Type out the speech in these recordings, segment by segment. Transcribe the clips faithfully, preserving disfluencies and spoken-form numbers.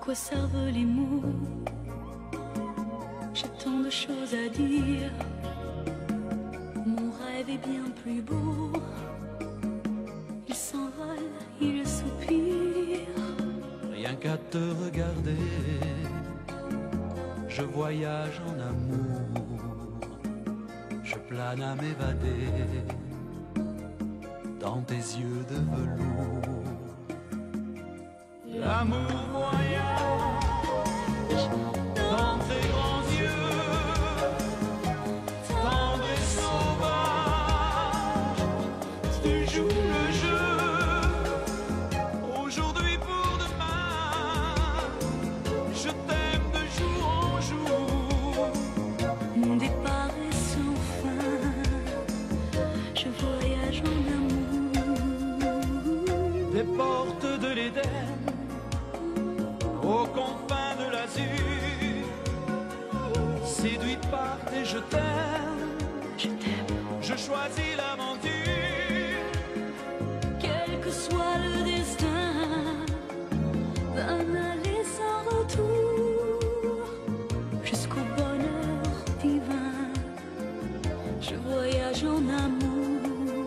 quoi servent les mots? J'ai tant de choses à dire. Mon rêve est bien plus beau. Il s'envole, il soupire. Rien qu'à te regarder, je voyage en amour. Je plane à m'évader dans tes yeux de velours. L'amour voyage dans tes grands yeux, tendre et sauvage. Tu joues le jeu, aujourd'hui pour demain. Je t'aime de jour en jour. Mon départ est sans fin. Je voyage en amour. Des portes de l'Éden aux confins de l'azur, séduite par tes je t'aime, Je t'aime. je choisis l'aventure. Quel que soit le destin, d'un aller sans retour, jusqu'au bonheur divin, je voyage en amour.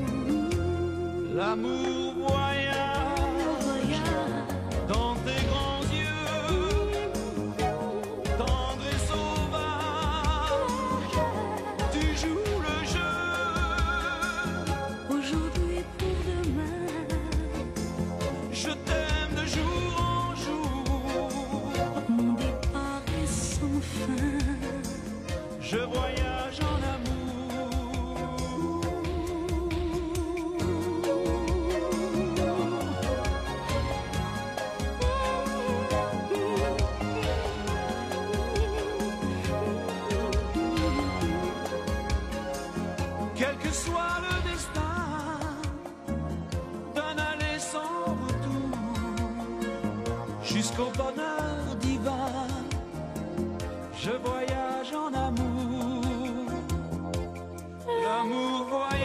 L'amour voyage Voyage dans tes grands yeux, tendre et sauvage. Tu joues le jeu, aujourd'hui pour demain. je t'aime de jour en jour. Mon départ est sans fin. Je voyage en amour. Quel que soit le destin, d'un aller sans retour, jusqu'au bonheur divin, je voyage en amour. L'amour voyage